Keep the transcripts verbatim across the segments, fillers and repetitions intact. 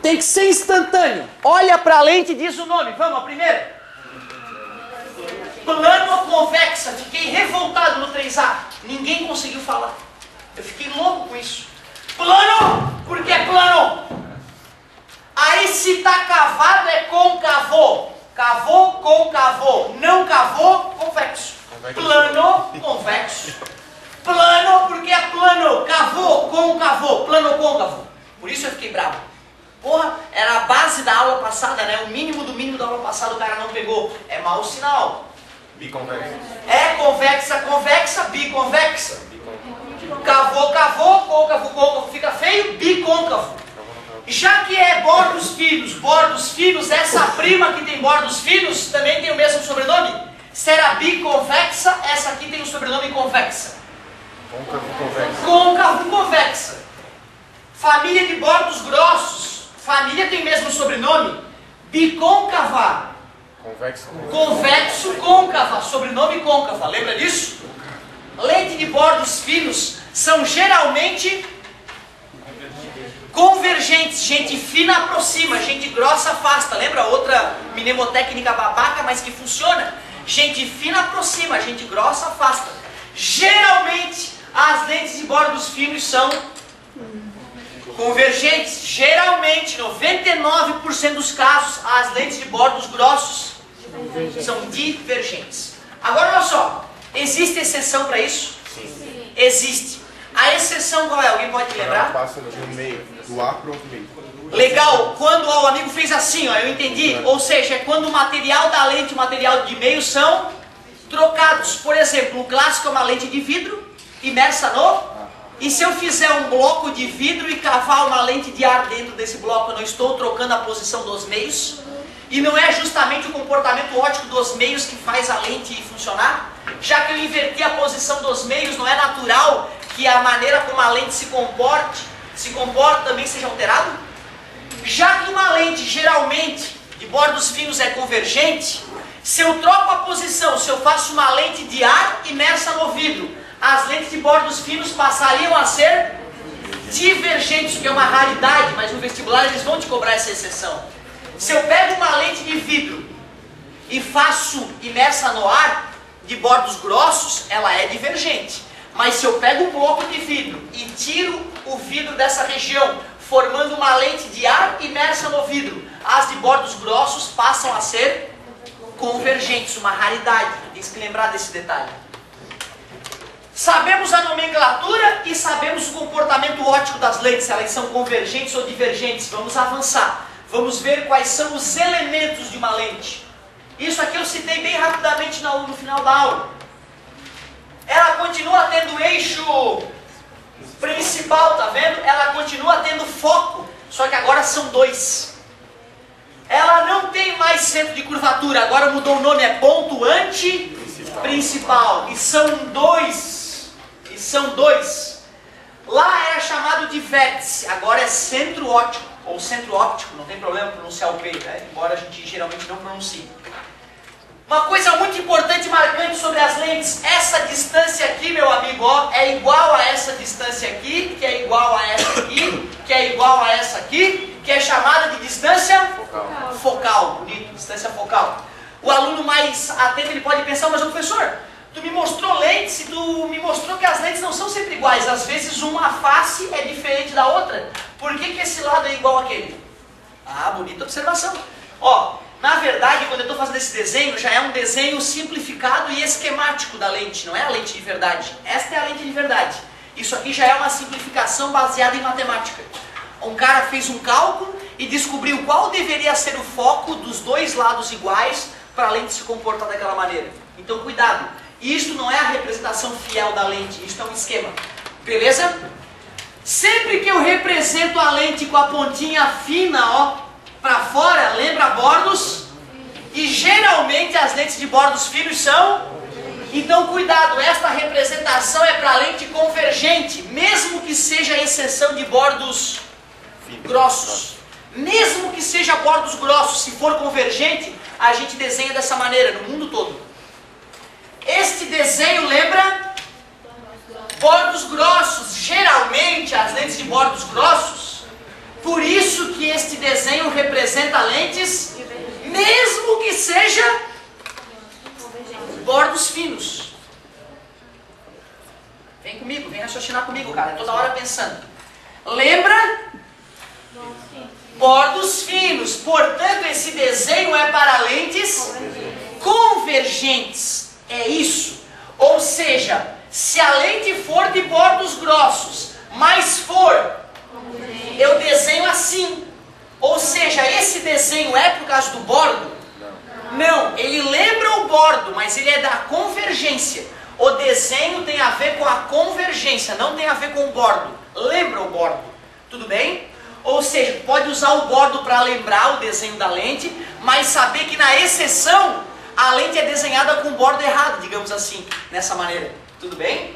Tem que ser instantâneo. Olha para a lente e diz o nome. Vamos, a primeira. Plano convexa. Fiquei revoltado no três A. Ninguém conseguiu falar. Eu fiquei louco com isso. Plano, porque é plano. Aí se tá cavado é côncavo. Cavou, côncavo. Não cavou, convexo. Plano, convexo. Plano, porque é plano. Cavou, côncavo. Plano, côncavo. Por isso eu fiquei bravo. Porra, era a base da aula passada, né? O mínimo do mínimo da aula passada o cara não pegou. É mau sinal. Biconvexa. É convexa, convexa, biconvexa. Cavou, cavou, côncavo, côncavo. Fica feio, bicôncavo. Já que é bordos finos, bordos finos, essa prima que tem bordos finos também tem o mesmo sobrenome. Se era biconvexa, essa aqui tem o sobrenome convexa. Côncavo convexa. Côncavo convexa. Família de bordos grossos. Família tem o mesmo sobrenome. Bicôncava. Convexo. Convexo côncava. Sobrenome côncava. Lembra disso? Lente de bordos finos são geralmente convergentes. Gente fina aproxima, gente grossa afasta. Lembra outra mnemotécnica babaca, mas que funciona? Gente fina aproxima, gente grossa afasta. Geralmente as lentes de bordos finos são convergentes. Geralmente, noventa e nove por cento dos casos, as lentes de bordos grossos são divergentes. Agora olha só, existe exceção para isso? Sim. Existe. A exceção qual é? Alguém pode lembrar? Ela passa no meio, do A para o outro meio. Legal, quando ó, o amigo fez assim, ó, eu entendi. Ou seja, é quando o material da lente e o material de meio são trocados. Por exemplo, o clássico é uma lente de vidro imersa no... E se eu fizer um bloco de vidro e cavar uma lente de ar dentro desse bloco, eu não estou trocando a posição dos meios? E não é justamente o comportamento óptico dos meios que faz a lente funcionar? Já que eu inverti a posição dos meios, não é natural que a maneira como a lente se comporte, se comporta também seja alterado? Já que uma lente geralmente de bordos finos é convergente, se eu troco a posição, se eu faço uma lente de ar imersa no vidro, as lentes de bordos finos passariam a ser divergentes, o que é uma raridade, mas no vestibular eles vão te cobrar essa exceção. Se eu pego uma lente de vidro e faço imersa no ar, de bordos grossos, ela é divergente. Mas se eu pego um bloco de vidro e tiro o vidro dessa região, formando uma lente de ar imersa no vidro, as de bordos grossos passam a ser convergentes, uma raridade. Tem que lembrar desse detalhe. Sabemos a nomenclatura e sabemos o comportamento óptico das lentes, se elas são convergentes ou divergentes. Vamos avançar. Vamos ver quais são os elementos de uma lente. Isso aqui eu citei bem rapidamente no final da aula. Ela continua tendo eixo principal, tá vendo? Ela continua tendo foco, só que agora são dois. Ela não tem mais centro de curvatura, agora mudou o nome, é ponto anti-principal. E são dois. E são dois. Lá era chamado de vértice, agora é centro óptico, ou centro óptico, não tem problema pronunciar o P, né? Embora a gente geralmente não pronuncie. Uma coisa muito importante e marcante sobre as lentes, essa distância aqui, meu amigo, ó, é igual a essa distância aqui, que é igual a essa aqui, que é igual a essa aqui, que é chamada de distância focal. Focal, bonito, distância focal. O aluno mais atento ele pode pensar, mas professor, tu me mostrou lentes e tu me mostrou que as lentes não são sempre iguais. Às vezes uma face é diferente da outra. Por que que esse lado é igual àquele? Ah, bonita observação. Ó, na verdade, quando eu estou fazendo esse desenho, já é um desenho simplificado e esquemático da lente, não é a lente de verdade. Esta é a lente de verdade. Isso aqui já é uma simplificação baseada em matemática. Um cara fez um cálculo e descobriu qual deveria ser o foco dos dois lados iguais para a lente se comportar daquela maneira. Então, cuidado. Isto não é a representação fiel da lente, isto é um esquema. Beleza? Sempre que eu represento a lente com a pontinha fina, ó, para fora, lembra bordos? E geralmente as lentes de bordos finos são... Então cuidado, esta representação é para lente convergente, mesmo que seja a exceção de bordos grossos. Mesmo que seja bordos grossos, se for convergente, a gente desenha dessa maneira no mundo todo. Este desenho lembra bordos grossos. Geralmente as lentes de bordos grossos Por isso que este desenho representa lentes, mesmo que seja bordos finos. Vem comigo, vem raciocinar comigo, cara. Toda hora pensando. Lembra? Bordos finos. Portanto, esse desenho é para lentes convergentes. É isso. Ou seja, se a lente for de bordos grossos, mas for, eu desenho assim. Ou seja, esse desenho é por causa do bordo? Não, ele lembra o bordo, mas ele é da convergência. O desenho tem a ver com a convergência, não tem a ver com o bordo. Lembra o bordo, tudo bem? Ou seja, pode usar o bordo para lembrar o desenho da lente, mas saber que na exceção, a lente é desenhada com o bordo errado, digamos assim, nessa maneira. Tudo bem?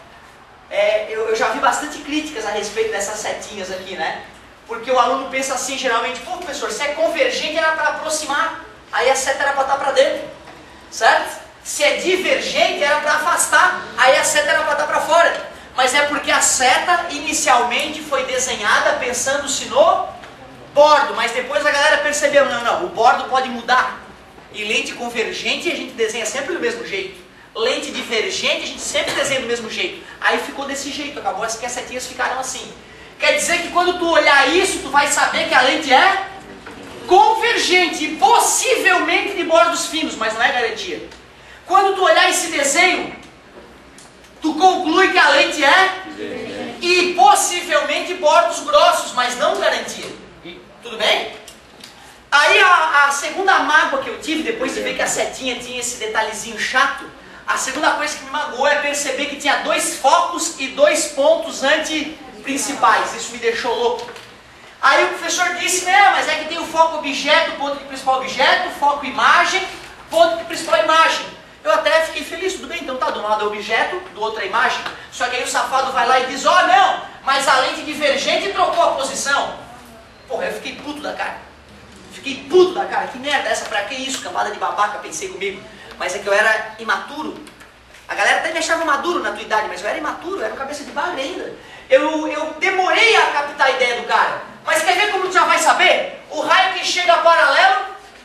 É, eu, eu já vi bastante críticas a respeito dessas setinhas aqui, né? Porque o aluno pensa assim, geralmente, pô, professor, se é convergente era para aproximar, aí a seta era para estar para dentro, certo? Se é divergente era para afastar, aí a seta era para estar para fora. Mas é porque a seta inicialmente foi desenhada pensando-se no bordo, mas depois a galera percebeu, não, não, o bordo pode mudar. E lente convergente a gente desenha sempre do mesmo jeito. Lente divergente a gente sempre desenha do mesmo jeito. Aí ficou desse jeito, acabou, as setinhas ficaram assim. Quer dizer que quando tu olhar isso, tu vai saber que a lente é convergente e possivelmente de bordos finos, mas não é garantia. Quando tu olhar esse desenho, tu conclui que a lente é e possivelmente bordos grossos, mas não garantia. Tudo bem? Aí a, a segunda mágoa que eu tive, depois de ver que a setinha tinha esse detalhezinho chato, a segunda coisa que me magoou é perceber que tinha dois focos e dois pontos anti-principais. Isso me deixou louco. Aí o professor disse, né, mas é que tem o foco objeto, ponto de principal objeto, foco imagem, ponto de principal imagem. Eu até fiquei feliz, tudo bem, então tá, de um lado é objeto, do outro é imagem. Só que aí o safado vai lá e diz, ó, oh, não, mas a lente divergente trocou a posição. Porra, eu fiquei puto da cara. Fiquei puto da cara, que merda é essa, pra que isso, cambada de babaca, pensei comigo. Mas é que eu era imaturo. A galera até me achava maduro na tua idade, mas eu era imaturo, eu era um cabeça de bagre ainda. Eu, eu demorei a captar a ideia do cara. Mas quer ver como tu já vai saber? O raio que chega paralelo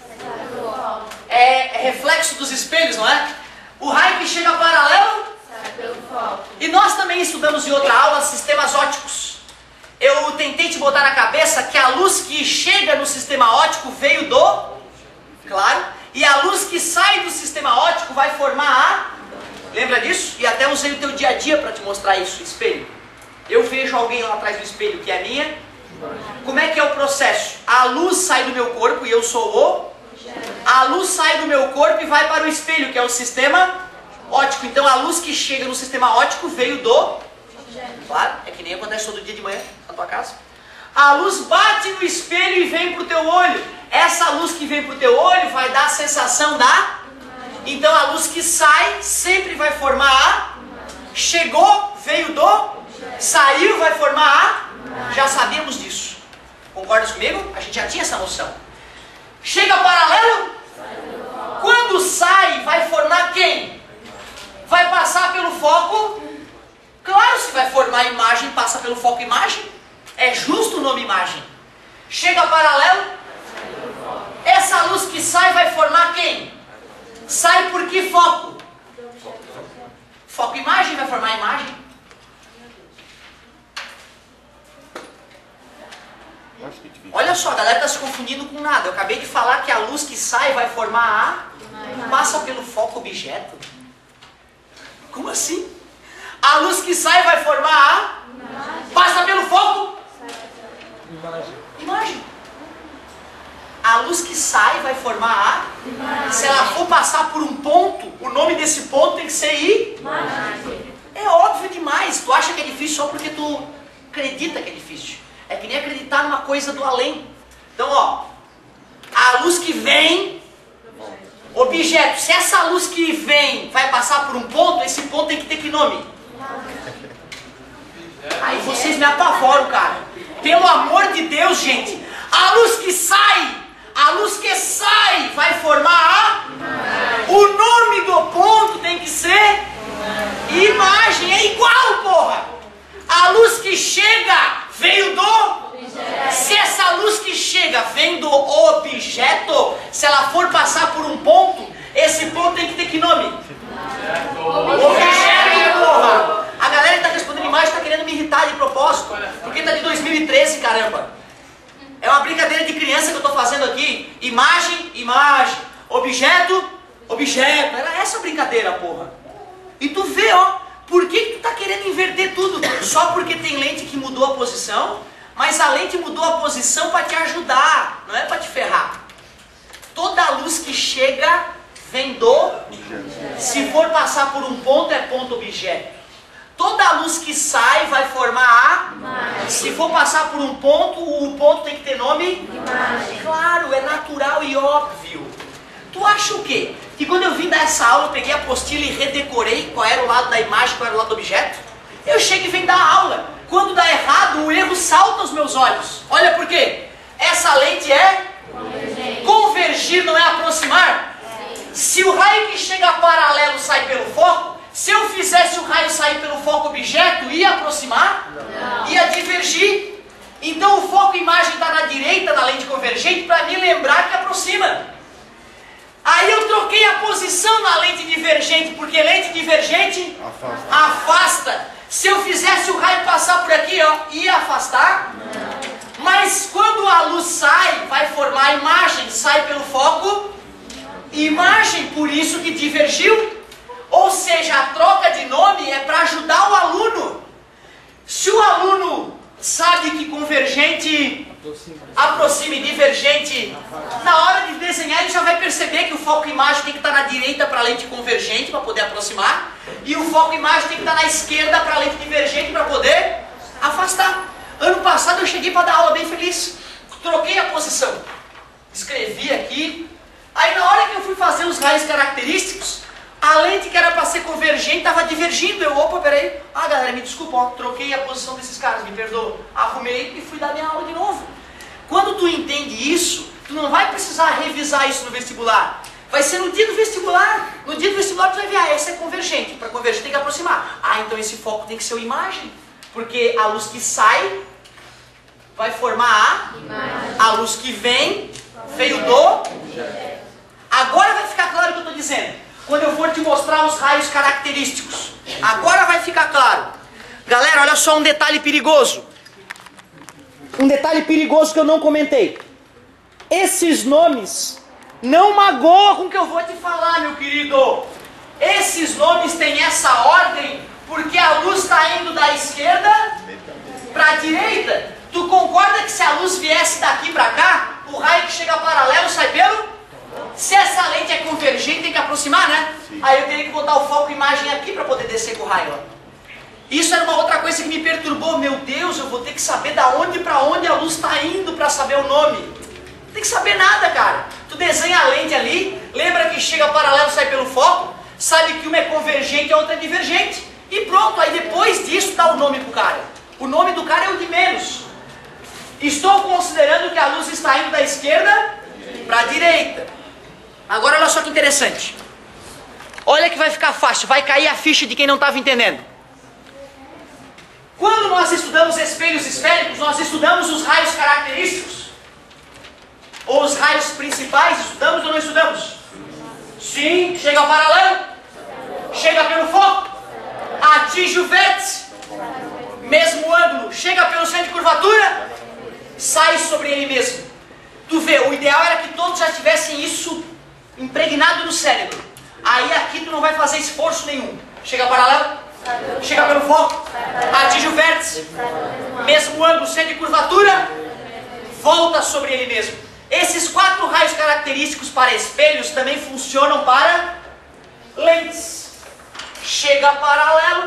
é, é reflexo dos espelhos, não é? O raio que chega paralelo e nós também estudamos em outra aula sistemas ópticos. Eu tentei te botar na cabeça que a luz que chega no sistema óptico veio do... Claro. E a luz que sai do sistema óptico vai formar a... Lembra disso? E até usei o teu dia a dia para te mostrar isso, espelho. Eu vejo alguém lá atrás do espelho que é minha. Como é que é o processo? A luz sai do meu corpo e eu sou o... A luz sai do meu corpo e vai para o espelho, que é o sistema óptico. Então a luz que chega no sistema óptico veio do... Claro, é que nem acontece todo dia de manhã na tua casa. A luz bate no espelho e vem para o teu olho. Essa luz que vem para o teu olho vai dar a sensação da... Então a luz que sai sempre vai formar a... Chegou, veio do... Saiu, vai formar a... Já sabíamos disso. Concordas comigo? A gente já tinha essa noção. Chega paralelo? Quando sai, vai formar quem? Vai passar pelo foco... Claro, se vai formar imagem, passa pelo foco imagem. É justo o nome imagem. Chega paralelo. Essa luz que sai vai formar quem? Sai por que foco? Foco imagem vai formar imagem. Olha só, a galera está se confundindo com nada. Eu acabei de falar que a luz que sai vai formar a... Passa pelo foco objeto. Como assim? A luz que sai vai formar a... Passa pelo foco? Imagem. Imagem. A luz que sai vai formar a... Se ela for passar por um ponto, o nome desse ponto tem que ser I... Imagem. É óbvio demais. Tu acha que é difícil só porque tu acredita que é difícil. É que nem acreditar numa coisa do além. Então, ó, a luz que vem, objeto. Se essa luz que vem vai passar por um ponto, esse ponto tem que ter que nome? Aí vocês me apavoram, cara. Pelo amor de Deus, gente. A luz que sai, a luz que sai vai formar a... O nome do ponto tem que ser imagem. É igual, porra. A luz que chega veio do... Se essa luz que chega vem do objeto, se ela for passar por um ponto, esse ponto tem que ter que nome? Objeto, porra! A galera que tá respondendo imagem está querendo me irritar de propósito, porque tá de dois mil e treze, caramba. É uma brincadeira de criança que eu estou fazendo aqui. Imagem, imagem. Objeto, objeto. Era essa a brincadeira, porra. E tu vê, ó, por que, que tu tá querendo inverter tudo? Só porque tem lente que mudou a posição? Mas a lente mudou a posição para te ajudar, não é para te ferrar. Toda luz que chega vem do... Se for passar por um ponto, é ponto objeto. Toda luz que sai vai formar a... Imagem. Se for passar por um ponto, o ponto tem que ter nome? Imagem. Claro, é natural e óbvio. Tu acha o quê? Que quando eu vim dar essa aula, eu peguei a apostila e redecorei qual era o lado da imagem, qual era o lado do objeto? Eu chego e venho dar aula. Quando dá errado, o erro salta aos meus olhos. Olha por quê? Essa lente é... Convergir. Convergir não é aproximar? Sim. Se o raio que chega paralelo sai pelo foco, se eu fizesse o raio sair pelo foco objeto, ia aproximar? Não. Ia divergir. Então o foco imagem está na direita da lente convergente para me lembrar que aproxima. Aí eu troquei a posição na lente divergente, porque lente divergente afasta. afasta. Se eu fizesse o raio passar por aqui, ó, ia afastar? Não. Mas quando a luz sai, vai formar a imagem, sai pelo foco imagem, por isso que divergiu. Ou seja, a troca de nome é para ajudar o aluno. Se o aluno sabe que convergente aproxima e divergente, na hora de desenhar ele já vai perceber que o foco imagem tem que estar na direita para a lente convergente para poder aproximar, e o foco imagem tem que estar na esquerda para a lente divergente para poder afastar. Ano passado eu cheguei para dar aula bem feliz, troquei a posição, escrevi aqui, aí na hora que eu fui fazer os raios característicos, a lente que era para ser convergente estava divergindo. Eu, opa, peraí. Ah, galera, me desculpa, ó, troquei a posição desses caras, me perdoa. Arrumei e fui dar minha aula de novo. Quando tu entende isso, tu não vai precisar revisar isso no vestibular. Vai ser no dia do vestibular. No dia do vestibular tu vai ver, ah, essa é convergente. Para convergir tem que aproximar. Ah, então esse foco tem que ser a imagem. Porque a luz que sai vai formar a imagem. A luz que vem veio do... Agora vai ficar claro o que eu estou dizendo. Quando eu for te mostrar os raios característicos. Agora vai ficar claro. Galera, olha só um detalhe perigoso. Um detalhe perigoso que eu não comentei. Esses nomes não magoam com o que eu vou te falar, meu querido. Esses nomes têm essa ordem porque a luz está indo da esquerda para a direita. Tu concorda que se a luz viesse daqui para cá, o raio que chega paralelo sai pelo... Se essa lente é convergente, tem que aproximar, né? Sim. Aí eu teria que botar o foco imagem aqui para poder descer com o raio. Ó. Isso era uma outra coisa que me perturbou. Meu Deus, eu vou ter que saber da onde para onde a luz está indo para saber o nome. Não tem que saber nada, cara. Tu desenha a lente ali, lembra que chega paralelo e sai pelo foco, sabe que uma é convergente e a outra é divergente. E pronto, aí depois disso dá o nome pro cara. O nome do cara é o de menos. Estou considerando que a luz está indo da esquerda para a direita. Agora olha só que interessante. Olha que vai ficar fácil, vai cair a ficha de quem não estava entendendo. Quando nós estudamos espelhos esféricos, nós estudamos os raios característicos? Ou os raios principais, estudamos ou não estudamos? Sim, chega ao paralelo, chega pelo foco, atinge o vértice, mesmo ângulo, chega pelo centro de curvatura, sai sobre ele mesmo. Tu vê, o ideal era que todos já tivessem isso impregnado no cérebro. Aí aqui tu não vai fazer esforço nenhum. Chega paralelo, chega pelo foco, atinge o vértice, mesmo ângulo, centro de curvatura, volta sobre ele mesmo. Esses quatro raios característicos para espelhos também funcionam para lentes. Chega paralelo,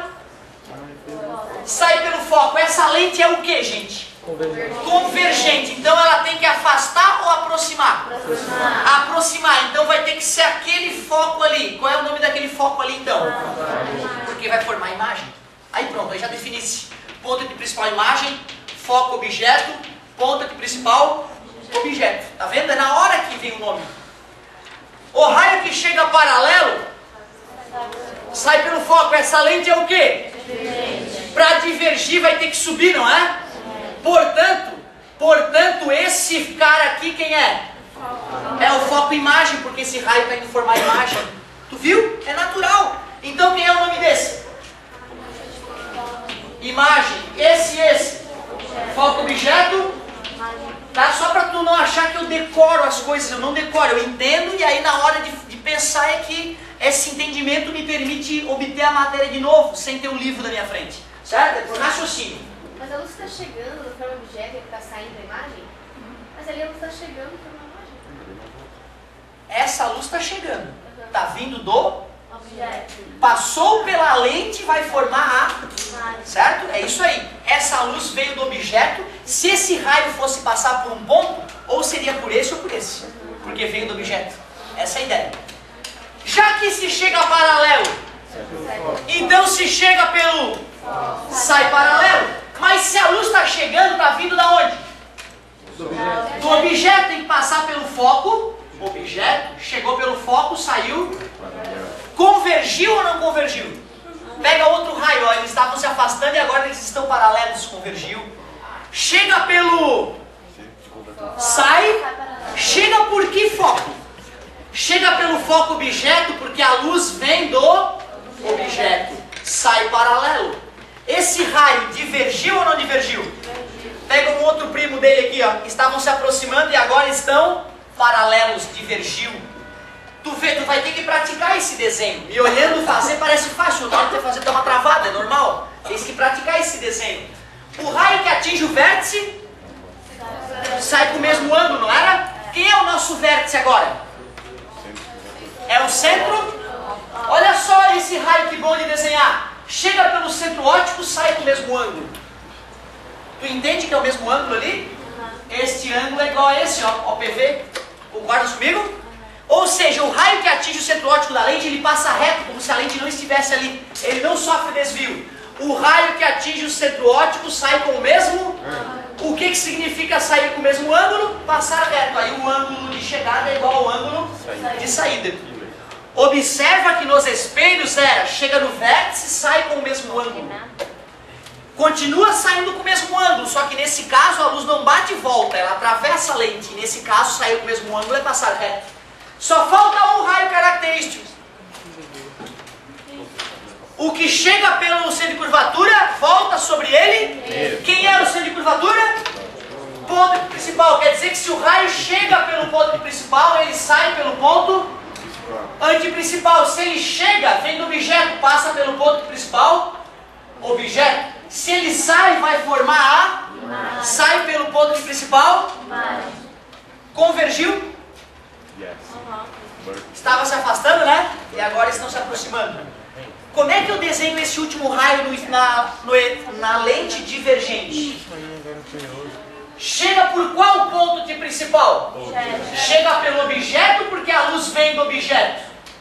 sai pelo foco. Essa lente é o que, gente? Convergente. Convergente. Então ela tem que afastar ou aproximar? Aproximar. Aproximar. Então vai ter que ser aquele foco ali. Qual é o nome daquele foco ali então? Porque vai formar a imagem. Aí pronto, aí já defini-se. Ponto de principal imagem, foco objeto, ponto de principal objeto. Tá vendo? É na hora que vem o nome. O raio que chega paralelo sai pelo foco. Essa lente é o quê? Para divergir vai ter que subir, não é? Portanto, Portanto, esse cara aqui, quem é? É o foco imagem, porque esse raio está indo formar imagem. Tu viu? É natural. Então, quem é o nome desse? Imagem. Esse e esse. Foco objeto. Tá? Só para tu não achar que eu decoro as coisas. Eu não decoro, eu entendo e aí na hora de, de pensar é que esse entendimento me permite obter a matéria de novo, sem ter um livro na minha frente. Certo? É por raciocínio. Mas a luz está chegando no forma objeto e está saindo a imagem? Mas ali a luz está chegando no forma imagem. Essa luz está chegando. Está vindo do... Objeto. Passou pela lente e vai formar a... Imagem. Certo? É isso aí. Essa luz veio do objeto. Se esse raio fosse passar por um ponto, ou seria por esse ou por esse. Porque veio do objeto. Essa é a ideia. Já que se chega paralelo, então se chega pelo... Sai paralelo. Mas se a luz está chegando, está vindo da onde? Do objeto. Do objeto tem que passar pelo foco. Objeto. Chegou pelo foco, saiu. Convergiu ou não convergiu? Pega outro raio, ó, eles estavam se afastando e agora eles estão paralelos, convergiu. Chega pelo... Sai. Chega por que foco? Chega pelo foco objeto porque a luz vem do objeto. Sai paralelo. Esse raio divergiu ou não divergiu? Pega um outro primo dele aqui, ó. Estavam se aproximando e agora estão paralelos, divergiu. Tu vê, tu vai ter que praticar esse desenho. E olhando fazer parece fácil, na hora de fazer dá uma travada, é normal. Tem que praticar esse desenho. O raio que atinge o vértice sai com o mesmo ângulo, não era? Quem é o nosso vértice agora? É o centro? Olha só esse raio que bom de desenhar. Chega pelo centro óptico, sai com o mesmo ângulo. Tu entende que é o mesmo ângulo ali? Este ângulo é igual a esse, ó, O P V. Concordas comigo? Ou seja, o raio que atinge o centro óptico da lente, ele passa reto, como se a lente não estivesse ali. Ele não sofre desvio. O raio que atinge o centro óptico sai com o mesmo... O que, que significa sair com o mesmo ângulo? Passar reto. Aí o ângulo de chegada é igual ao ângulo de saída. Observa que nos espelhos era, chega no vértice, sai com o mesmo ângulo. Continua saindo com o mesmo ângulo, só que nesse caso a luz não bate e volta, ela atravessa a lente. Nesse caso, sair com o mesmo ângulo é passar reto. Só falta um raio característico. O que chega pelo centro de curvatura, volta sobre ele. Quem era o centro de curvatura? Ponto principal. Quer dizer que se o raio chega pelo ponto principal, ele sai pelo ponto antiprincipal. Se ele chega, vem do objeto, passa pelo ponto principal, objeto. Se ele sai, vai formar a... Sai pelo ponto principal. Convergiu? Estava se afastando, né? E agora estão se aproximando. Como é que eu desenho esse último raio no, na, no, na lente divergente? Chega por qual ponto de principal? Objeto. Chega pelo objeto porque a luz vem do objeto.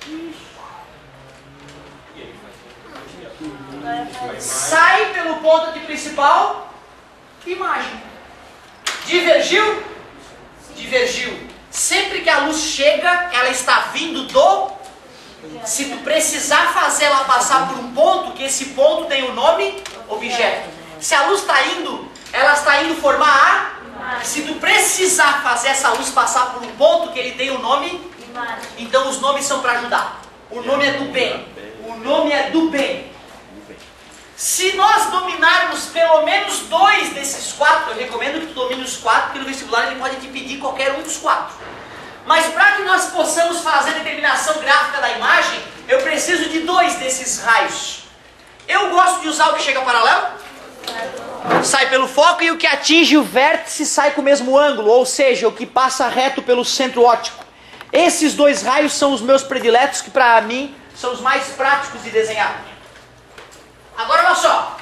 Sai pelo ponto de principal, imagem. Divergiu? Divergiu. Sempre que a luz chega, ela está vindo do... Se tu precisar fazer ela passar por um ponto, que esse ponto tem o nome objeto. Se a luz está indo, ela está indo formar a... Se tu precisar fazer essa luz passar por um ponto, que ele tem o nome, então os nomes são para ajudar. O nome é do bem. O nome é do bem. Se nós dominarmos pelo menos dois desses quatro, eu recomendo que tu domine os quatro, porque no vestibular ele pode te pedir qualquer um dos quatro. Mas para que nós possamos fazer a determinação gráfica da imagem, eu preciso de dois desses raios. Eu gosto de usar o que chega paralelo, sai pelo foco, e o que atinge o vértice sai com o mesmo ângulo, ou seja, o que passa reto pelo centro óptico. Esses dois raios são os meus prediletos, que para mim são os mais práticos de desenhar. Agora olha só.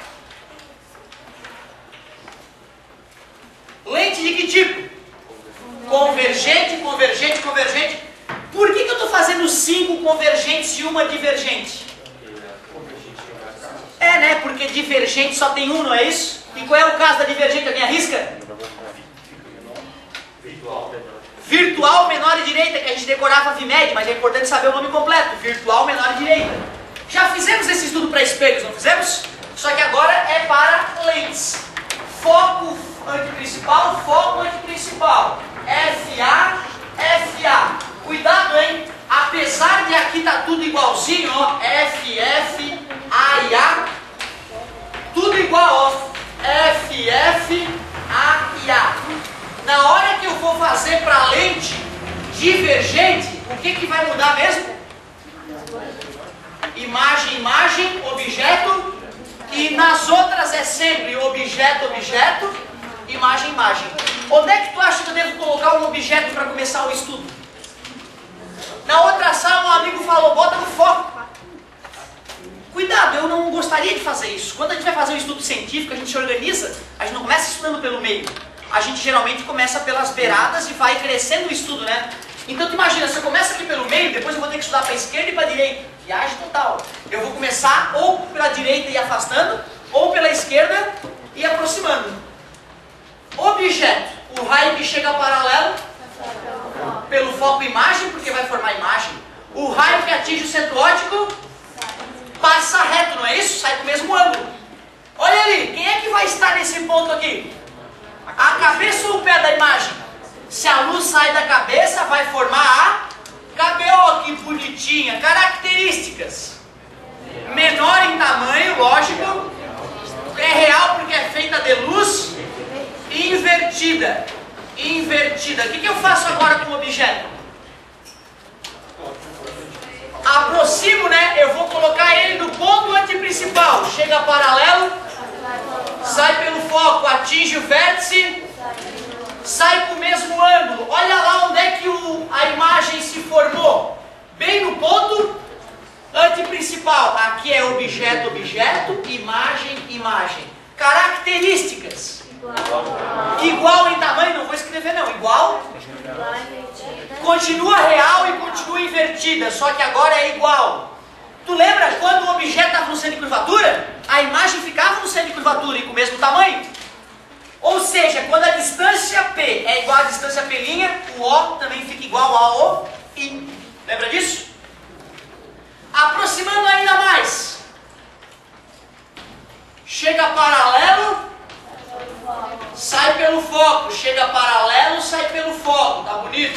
Lente de que tipo? Convergente, convergente, convergente. Por que, que eu estou fazendo cinco convergentes e uma divergente? É, né? Porque divergente só tem um, não é isso? E qual é o caso da divergente? Alguém arrisca? Virtual. Virtual menor e direita, que a gente decorava V M E D, mas é importante saber o nome completo. Virtual menor e direita. Já fizemos esse estudo para espelhos, não fizemos? Só que agora é para lentes. Foco antiprincipal, foco, antiprincipal. F A, F A. Cuidado, hein? Apesar de aqui tá tudo igualzinho, ó. F, F, A e A. Tudo igual, ó. F, F, A e A. Na hora que eu for fazer para lente divergente, o que, que vai mudar mesmo? Imagem, imagem, objeto. E nas outras é sempre objeto, objeto, imagem, imagem. Onde é que tu acha que eu devo colocar um objeto para começar o estudo? Na outra sala um amigo falou, bota no foco. Cuidado, eu não gostaria de fazer isso. Quando a gente vai fazer um estudo científico, a gente se organiza, a gente não começa estudando pelo meio. A gente geralmente começa pelas beiradas e vai crescendo o estudo, né? Então tu imagina, se eu começo aqui pelo meio, depois eu vou ter que estudar para a esquerda e para a direita. Viagem total. Eu vou começar ou pela direita e afastando, ou pela esquerda e aproximando. Objeto. O raio que chega paralelo pelo foco imagem, porque vai formar imagem. O raio que atinge o centro óptico passa reto, não é isso? Sai com o mesmo ângulo. Olha ali, quem é que vai estar nesse ponto aqui? A cabeça ou o pé da imagem? Se a luz sai da cabeça, vai formar a K B O, que bonitinha. Características. Menor em tamanho, lógico. É real porque é feita de luz. Invertida. Invertida. O que, que eu faço agora com o objeto? Aproximo, né? Eu vou colocar ele no ponto antiprincipal. Chega paralelo. Sai pelo foco, atinge o vértice. Sai com o mesmo ângulo. Olha lá onde é que o, a imagem se formou. Bem no ponto antiprincipal. Aqui é objeto, objeto, imagem, imagem. Características. Igual, igual em tamanho, não vou escrever não. Igual. Continua real e continua invertida, só que agora é igual. Tu lembra quando o objeto estava no centro de curvatura? A imagem ficava no centro de curvatura e com o mesmo tamanho? Ou seja, quando a distância P é igual à distância P', o O também fica igual ao I. Lembra disso? Aproximando ainda mais. Chega paralelo, sai pelo foco. Chega paralelo, sai pelo foco. Tá bonito?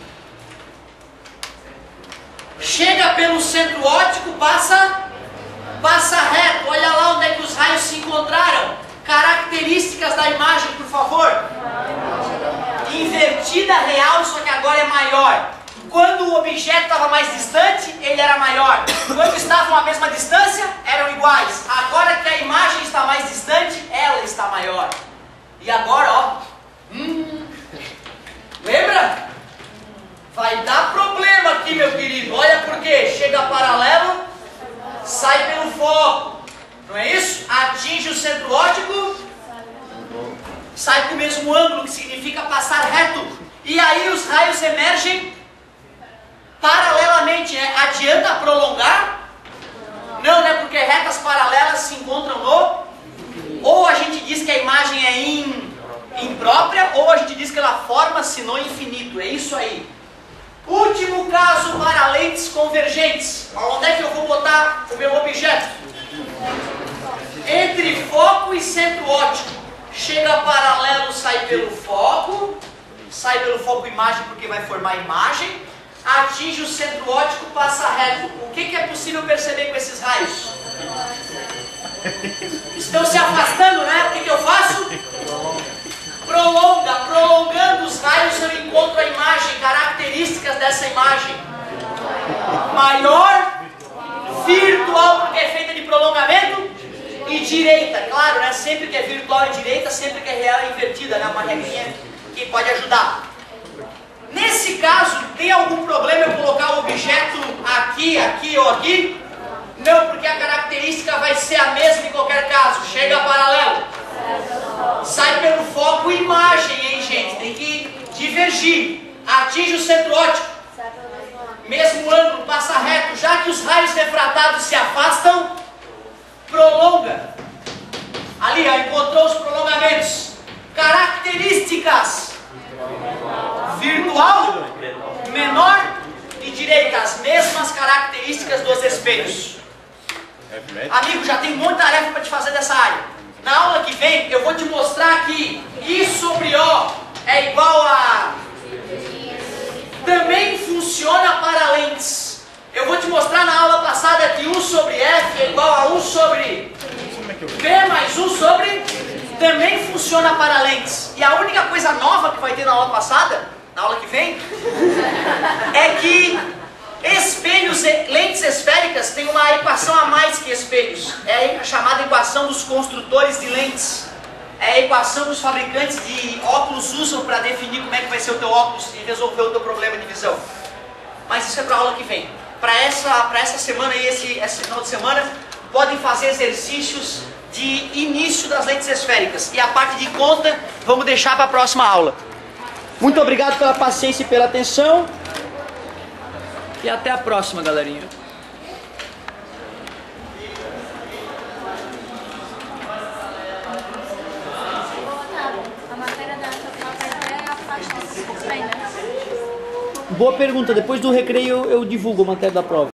Chega pelo centro óptico, passa, passa reto. Olha lá onde é que os raios se encontraram. Características da imagem, por favor. Invertida, real, só que agora é maior. Quando o objeto estava mais distante, ele era maior. Quando estavam à mesma distância, eram iguais. Agora que a imagem está mais distante, ela está maior. E agora, ó. Hum, lembra? Vai dar problema aqui, meu querido. Olha por quê. Chega paralelo, sai pelo foco. Não é isso? Atinge o centro óptico, sai com o mesmo ângulo, que significa passar reto. E aí os raios emergem paralelamente, né? Adianta prolongar? Não, né? Porque retas paralelas se encontram no... Ou a gente diz que a imagem é in, imprópria, ou a gente diz que ela forma-se no infinito. É isso aí. Último caso para lentes convergentes. Onde é que eu vou botar o meu objeto? Entre foco e centro óptico. Chega paralelo, sai pelo foco. Sai pelo foco imagem porque vai formar imagem. Atinge o centro óptico, passa reto. O que, que é possível perceber com esses raios? Estão se afastando, né? O que, que eu faço? Prolonga. Prolongando os raios eu encontro a imagem. Características dessa imagem. Maior. Virtual porque é feita de prolongamento. E direita, claro, né? Sempre que é virtual é direita, sempre que é real é invertida, né? Uma regrinha que pode ajudar. Nesse caso, tem algum problema eu colocar o objeto aqui, aqui ou aqui? Não, porque a característica vai ser a mesma em qualquer caso. Chega paralelo. Sai pelo foco imagem, hein, gente? Tem que divergir. Atinge o centro óptico. Mesmo ângulo, passa reto. Já que os raios refratados se afastam, prolonga. Ali, ó, encontrou os prolongamentos. Características. Virtual, menor e direita. As mesmas características dos espelhos. Amigo, já tem muita tarefa para te fazer dessa área. Na aula que vem eu vou te mostrar que I sobre O é igual a... também funciona para lentes. Eu vou te mostrar na aula passada que U sobre F é igual a um sobre V mais um sobre... também funciona para lentes. E a única coisa nova que vai ter na aula passada, na aula que vem, é que espelhos, lentes esféricas têm uma equação a mais que espelhos. É a chamada equação dos construtores de lentes. É a equação que os fabricantes de óculos usam para definir como é que vai ser o teu óculos e resolver o teu problema de visão. Mas isso é para a aula que vem. Para essa, para essa semana e esse, esse final de semana, podem fazer exercícios de início das lentes esféricas. E a parte de conta, vamos deixar para a próxima aula. Muito obrigado pela paciência e pela atenção. E até a próxima, galerinha. A matéria da sua prova é a faixa bem, né? Boa pergunta. Depois do recreio eu, eu divulgo a matéria da prova.